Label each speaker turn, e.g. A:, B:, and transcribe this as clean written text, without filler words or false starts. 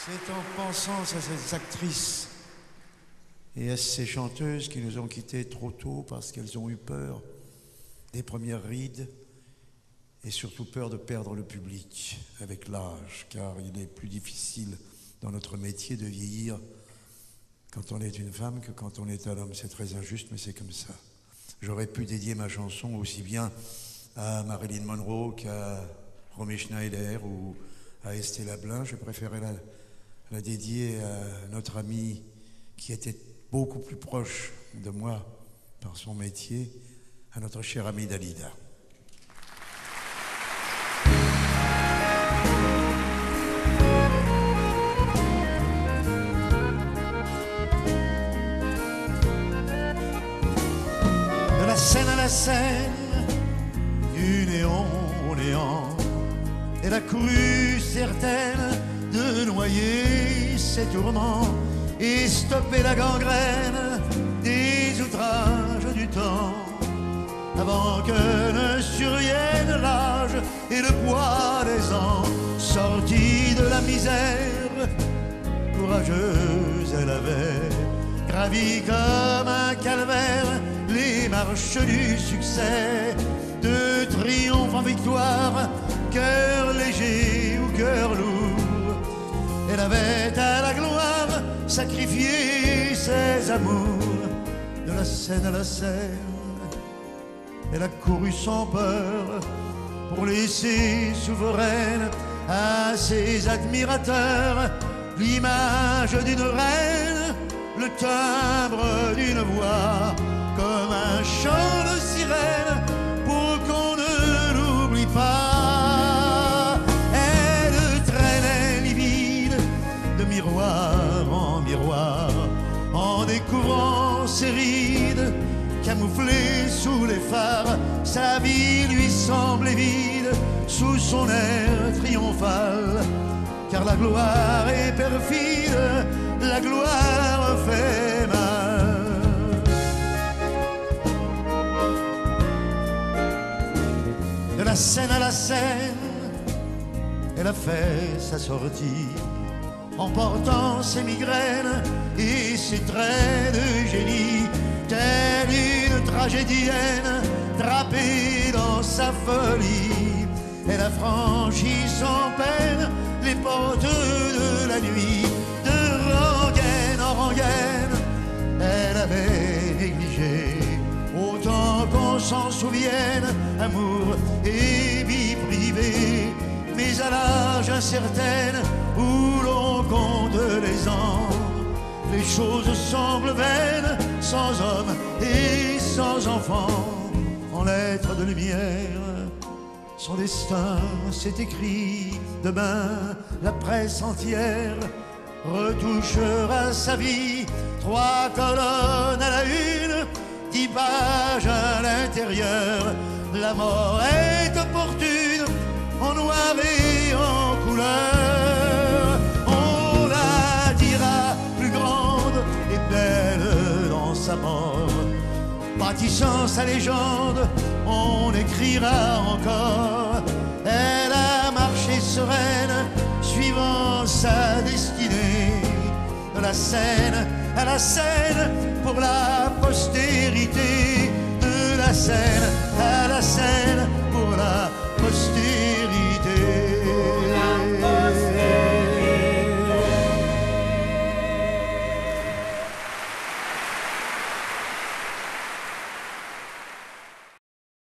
A: C'est en pensant à ces actrices et à ces chanteuses qui nous ont quittés trop tôt parce qu'elles ont eu peur des premières rides et surtout peur de perdre le public avec l'âge, car il est plus difficile dans notre métier de vieillir quand on est une femme que quand on est un homme. C'est très injuste, mais c'est comme ça. J'aurais pu dédier ma chanson aussi bien à Marilyn Monroe qu'à Romy Schneider ou à Estella Blin. Je préférais la dédier à notre amie qui était beaucoup plus proche de moi par son métier, à notre chère amie Dalida. De la scène à la scène, du néon au néant, elle a couru certaine de noyer ses tourments et stopper la gangrène des outrages du temps, avant que ne survienne l'âge et le poids des ans. Sortie de la misère, courageuse elle avait gravi comme un calvaire les marches du succès. De triomphe en victoire, cœur léger ou cœur lourd, elle avait à la gloire sacrifié ses amours. De la scène à la scène, elle a couru sans peur pour laisser souveraine à ses admirateurs l'image d'une reine, le timbre d'une voix, comme un chant de sirène pour qu'on ne l'oublie pas. Elle traînait livide de miroir en miroir, en découvrant ses rides camouflées sous les phares. Sa vie lui semblait vide sous son air triomphal, car la gloire est perfide, la gloire fait mal. De la scène à la scène, elle a fait sa sortie, emportant ses migraines et ses traits de génie, telle une tragédienne drapée dans sa folie. Elle a franchi sans peine les portes de la nuit, de rengaine en rengaine. Elle avait négligé, autant qu'on s'en souvienne, amour et vie privée. Mais à l'âge incertaine où l'on compte les ans, les choses semblent vaines sans homme et sans enfant. En lettres de lumière, son destin s'est écrit. Demain, la presse entière retouchera sa vie. 3 colonnes à la une, 10 pages à l'intérieur. La mort est opportune, en noir et en couleur. On la dira plus grande et belle dans sa mort. Bâtissant sa légende, on écrira encore. Elle a marché sereine, suivant sa destinée. De la scène à la scène, pour la postérité. De la scène à la scène, pour la